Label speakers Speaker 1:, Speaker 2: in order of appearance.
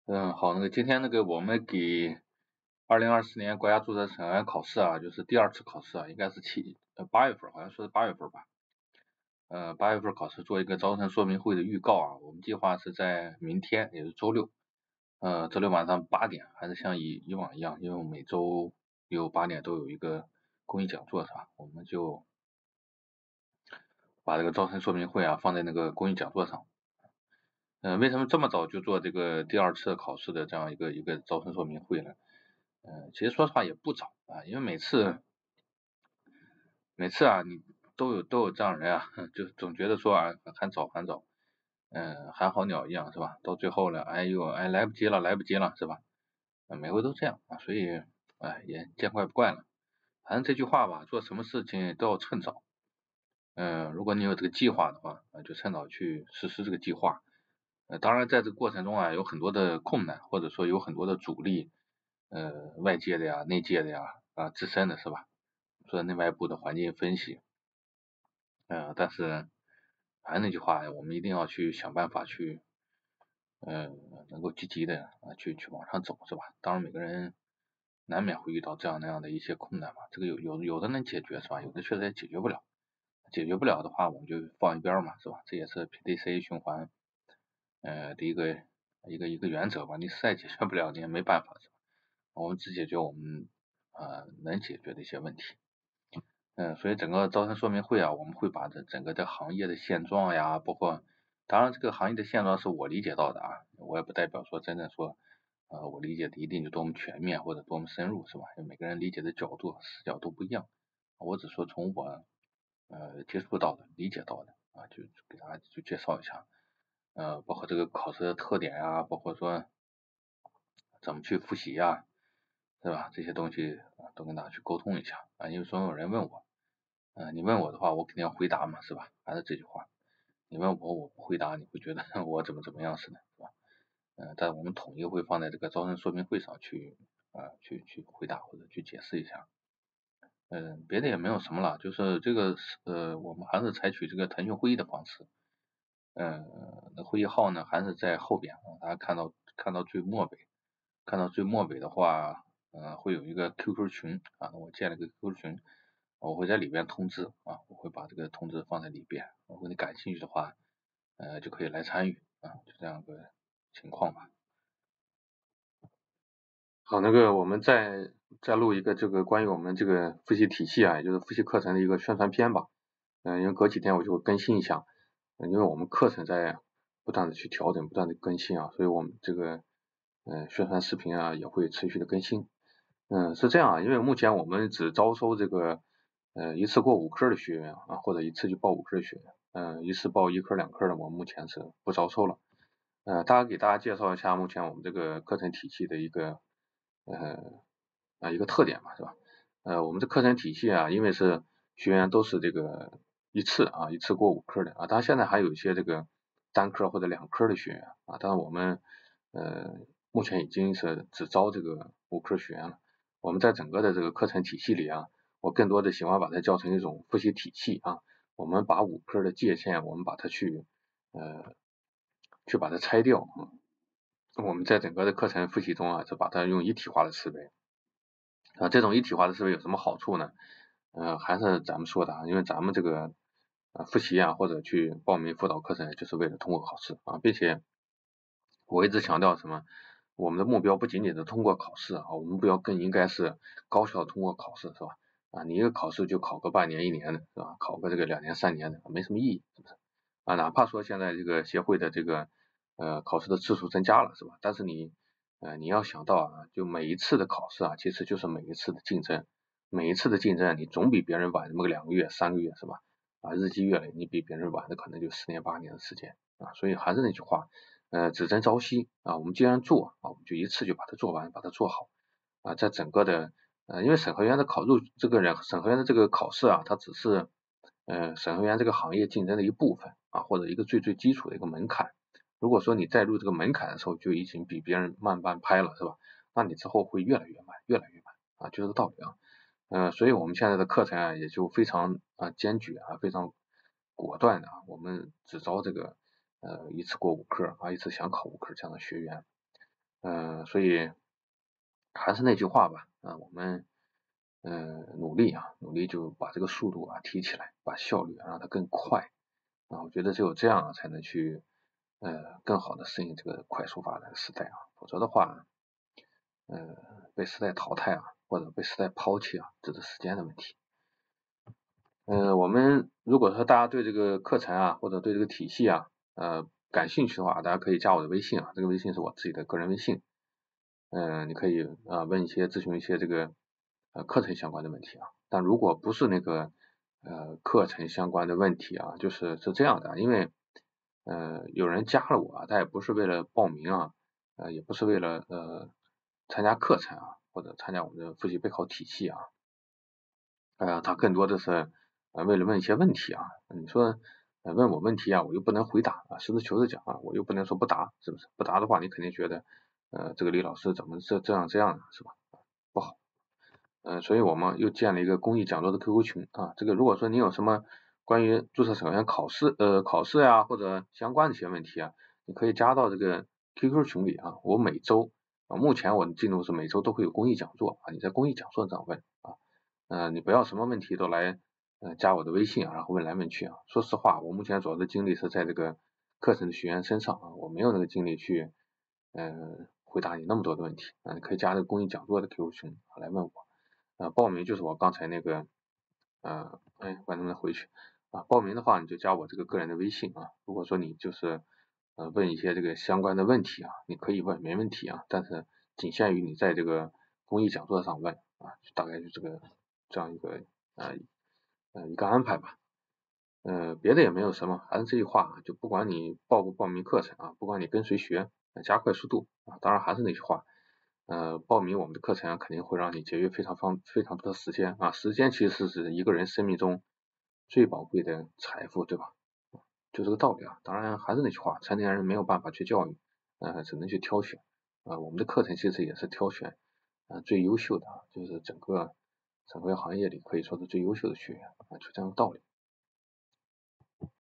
Speaker 1: 好，今天我们给2024年国家注册审核员考试啊，就是第2次考试啊，应该是8月份，好像说是8月份吧。8月份考试做一个招生说明会的预告啊，我们计划是在明天，也是周六，周六晚上8点，还是像以往一样，因为我们每周有8点都有一个公益讲座是吧？我们就把这个招生说明会啊放在那个公益讲座上。为什么这么早就做这个第2次考试的这样一个招生说明会呢？其实说实话也不早啊，因为每次啊，你都有这样人啊，就总觉得说啊还早，喊好鸟一样是吧？到最后了，来不及了是吧？每回都这样啊，所以也见怪不怪了。反正这句话吧，做什么事情都要趁早。如果你有这个计划的话，就趁早去实施这个计划。当然在这个过程中啊，有很多的困难，或者说有很多的阻力，外界的呀、内界的呀，自身的是吧？说内外部的环境分析，但是还是那句话，我们一定要去想办法去，能够积极的去往上走是吧？当然每个人难免会遇到这样那样的一些困难嘛，这个有的能解决是吧？有的确实也解决不了。解决不了的话，我们就放一边嘛，是吧？这也是 PDCA 循环的一个原则吧。你实在解决不了，你也没办法，是吧？我们只解决我们能解决的一些问题。所以整个招生说明会啊，我们会把整个的行业的现状呀，包括当然这个行业的现状是我理解到的啊，我也不代表说真的说我理解的一定就多么全面或者多么深入，是吧？因为每个人理解的角度视角都不一样，我只说从我接触到的、理解到的啊，就给大家就介绍一下，包括这个考试的特点呀，包括说怎么去复习呀，是吧？这些东西都跟大家去沟通一下啊，因为总有人问我，你问我的话，我肯定要回答嘛，是吧？还是这句话，你问我，我不回答，你会觉得我怎么样似的，是吧？但我们统一会放在这个招生说明会上去去回答或者去解释一下。别的也没有什么了，就是这个我们还是采取这个腾讯会议的方式，那会议号呢还是在后边啊，大家看到最末尾，看到最末尾的话，会有一个 QQ 群啊，我建了个 QQ 群，我会在里边通知啊，我会把这个通知放在里边，如果你感兴趣的话，就可以来参与啊，就这样个情况吧。好，我们再录一个这个关于我们这个复习体系啊，也就是复习课程的一个宣传片吧。因为隔几天我就会更新一下，因为我们课程在不断的去调整，不断的更新啊，所以我们这个宣传视频啊也会持续的更新。是这样啊，因为目前我们只招收这个一次过5科的学员啊，或者一次就报5科的学员，一次报1科2科的我们目前是不招收了。给大家介绍一下目前我们这个课程体系的一个特点嘛，是吧？我们这课程体系啊，因为是学员都是这个一次过5科的啊，当然现在还有一些这个单科或者2科的学员啊，当然我们目前已经是只招这个5科学员了。我们在整个的这个课程体系里啊，我更多的喜欢把它叫成一种复习体系啊，我们把5科的界限，我们把它去把它拆掉啊。我们在整个的课程复习中啊，就把它用一体化的思维啊，这种一体化的思维有什么好处呢？还是咱们说的啊，因为咱们这个复习啊，或者去报名辅导课程，就是为了通过考试啊，并且我一直强调什么？我们的目标不仅仅是通过考试啊，我们目标更应该是高效通过考试，是吧？你一个考试就考个半年1年的，是吧？考个这个2年3年的，没什么意义，是不是？哪怕说现在这个协会的这个考试的次数增加了，是吧？但是你要想到啊，就每一次的考试啊，其实就是每一次的竞争，每一次的竞争你总比别人晚这么个2个月3个月，是吧？日积月累，你比别人晚的可能就10年8年的时间啊，所以还是那句话。只争朝夕啊，我们既然做啊，我们就一次就把它做完，把它做好啊，在整个的因为审核员的审核员的这个考试啊，它只是审核员这个行业竞争的一部分啊，或者一个最基础的一个门槛。如果说你在入这个门槛的时候就已经比别人慢半拍了，是吧？那你之后会越来越慢，越来越慢啊，就这个道理啊。所以我们现在的课程啊，也就非常坚决啊，非常果断的啊，我们只招这个一次过5科啊，一次想考5科这样的学员。 所以还是那句话吧，我们努力就把这个速度提起来，把效率让它更快我觉得只有这样才能去更好的适应这个快速发展的时代否则的话被时代淘汰或者被时代抛弃这是时间的问题。我们如果说大家对这个课程或者对这个体系感兴趣的话，大家可以加我的微信这个微信是我自己的个人微信。你可以咨询一些这个课程相关的问题但如果不是那个课程相关的问题是这样的，因为有人加了我他也不是为了报名也不是为了参加课程或者参加我们的复习备考体系他更多的是为了问一些问题你说问我问题我又不能回答实事求是讲我又不能说不答，是不是？不答的话你肯定觉得这个李老师怎么这样的是吧？不好。所以我们又建了一个公益讲座的 QQ 群这个如果说你有什么关于注册审核员考试或者相关的一些问题你可以加到这个 QQ 群里我每周目前我的进度是每周都会有公益讲座你在公益讲座上问你不要什么问题都来加我的微信然后问来问去说实话我目前主要的精力是在这个课程的学员身上我没有那个精力去回答你那么多的问题你可以加这个公益讲座的 QQ 群来问我报名就是我刚才那个我能不能回去报名的话你就加我这个个人的微信如果说你就是问一些这个相关的问题你可以问没问题但是仅限于你在这个公益讲座上问大概就这样一个一个安排吧别的也没有什么还是这句话就不管你报不报名课程不管你跟谁学加快速度当然还是那句话报名我们的课程肯定会让你节约非常多的时间时间其实是一个人生命中最宝贵的财富对吧就这个道理当然还是那句话成年人没有办法去教育只能去挑选我们的课程其实也是挑选最优秀的就是整个行业里可以说是最优秀的学员就这样的道理